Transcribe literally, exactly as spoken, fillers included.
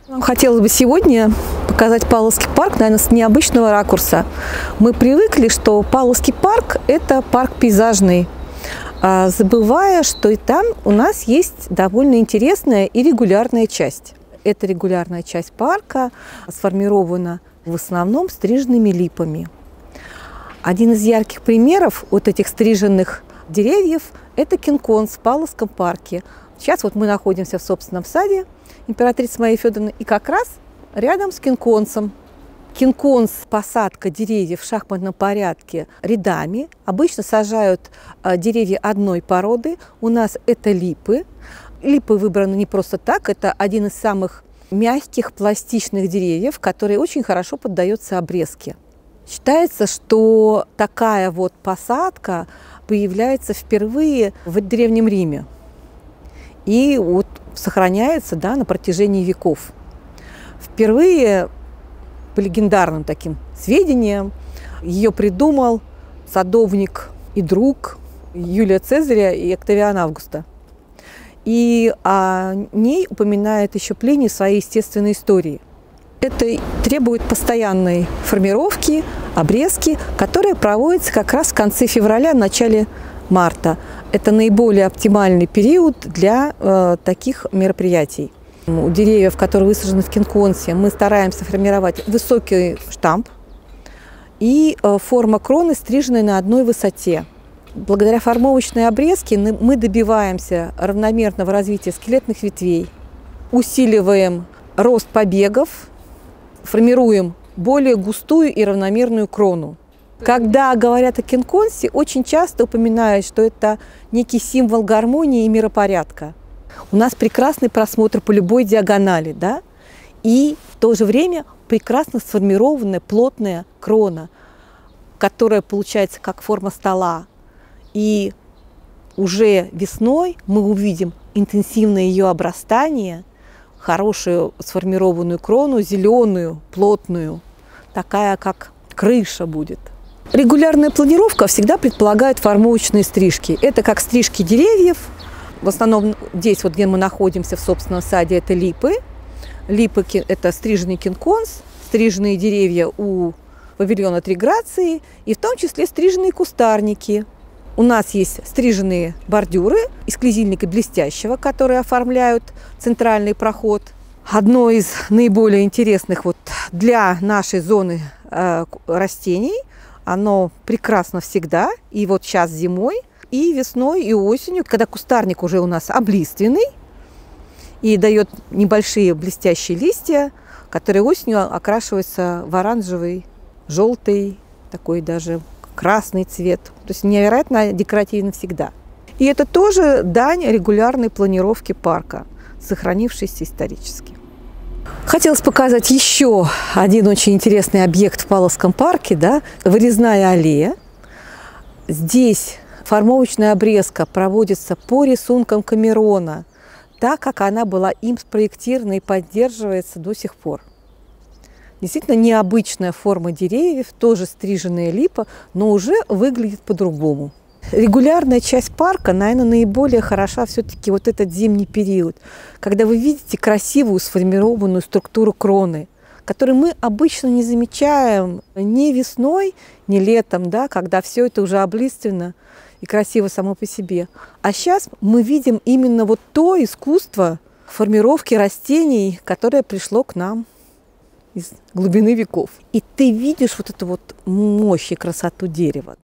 Хотелось бы сегодня показать Павловский парк, наверное, с необычного ракурса. Мы привыкли, что Павловский парк – это парк пейзажный, забывая, что и там у нас есть довольно интересная и регулярная часть. Эта регулярная часть парка сформирована в основном стриженными липами. Один из ярких примеров вот этих стриженных деревьев – это кинконс в Павловском парке. Сейчас вот мы находимся в собственном саде императрицы Марии Федоровны, и как раз рядом с кинконсом. Кинконс – посадка деревьев в шахматном порядке рядами. Обычно сажают деревья одной породы. У нас это липы. Липы выбраны не просто так. Это один из самых мягких, пластичных деревьев, который очень хорошо поддается обрезке. Считается, что такая вот посадка появляется впервые в Древнем Риме. И вот сохраняется, да, на протяжении веков. Впервые, по легендарным таким сведениям, ее придумал садовник и друг Юлия Цезаря и Октавиана Августа. И о ней упоминает еще Плиний в своей естественной истории. Это требует постоянной формировки, обрезки, которая проводится как раз в конце февраля, начале марта. Это наиболее оптимальный период для э, таких мероприятий. У деревьев, которые высажены в кинконсе, мы стараемся формировать высокий штамп и э, форма кроны стриженной на одной высоте. Благодаря формовочной обрезке мы добиваемся равномерного развития скелетных ветвей, усиливаем рост побегов, формируем более густую и равномерную крону. Когда говорят о кинконсе, очень часто упоминают, что это некий символ гармонии и миропорядка. У нас прекрасный просмотр по любой диагонали, да? И в то же время прекрасно сформированная плотная крона, которая получается как форма стола. И уже весной мы увидим интенсивное ее обрастание, хорошую сформированную крону, зеленую, плотную, такая как крыша будет. Регулярная планировка всегда предполагает формовочные стрижки. Это как стрижки деревьев. В основном здесь, вот, где мы находимся в собственном саде, это липы. Липы – это стриженный кинконс, стриженные деревья у павильона Три Грации, и в том числе стриженные кустарники. У нас есть стриженные бордюры из клизильника блестящего, которые оформляют центральный проход. Одно из наиболее интересных вот для нашей зоны э, растений. Оно прекрасно всегда, и вот сейчас зимой, и весной, и осенью, когда кустарник уже у нас облиственный и дает небольшие блестящие листья, которые осенью окрашиваются в оранжевый, желтый, такой даже красный цвет. То есть невероятно декоративно всегда. И это тоже дань регулярной планировки парка, сохранившейся исторически. Хотелось показать еще один очень интересный объект в Павловском парке, да, вырезная аллея. Здесь формовочная обрезка проводится по рисункам Камерона, так как она была им спроектирована и поддерживается до сих пор. Действительно необычная форма деревьев, тоже стриженная липа, но уже выглядит по-другому. Регулярная часть парка, наверное, наиболее хороша все-таки вот этот зимний период, когда вы видите красивую сформированную структуру кроны, которую мы обычно не замечаем ни весной, ни летом, да, когда все это уже облиственно и красиво само по себе. А сейчас мы видим именно вот то искусство формировки растений, которое пришло к нам из глубины веков. И ты видишь вот эту вот мощь и красоту дерева.